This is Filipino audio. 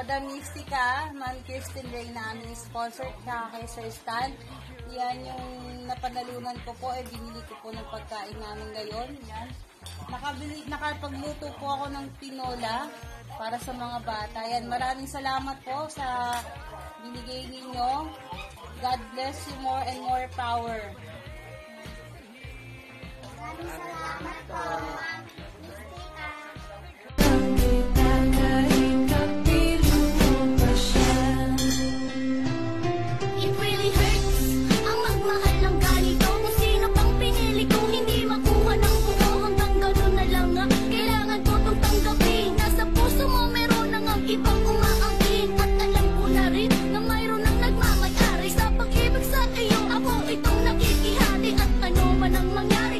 Madam Mystica, Ma'am Kirsten Ray namin sponsor, tsaka kay Sir Stan. Yan yung napanalunan ko po, binili ko po ng pagkain namin ngayon. Yan. Nakapagluto po ako ng tinola para sa mga bata. Yan, maraming salamat po sa binigay ninyo. God bless you, more and more power. Maraming salamat po. It really hurts ang magmahal ng ganito. Kung sino pang pinili kong hindi makuha ng buo. Hanggang gano'n na lang nga kailangan ko itong tanggapin. Nasa puso mo meron nang ang ibang umaangkin. At alam ko na rin na mayroon nang nagmamayari sa pag-ibig sa iyo. Ako itong nakikihati at ano man ang mangyari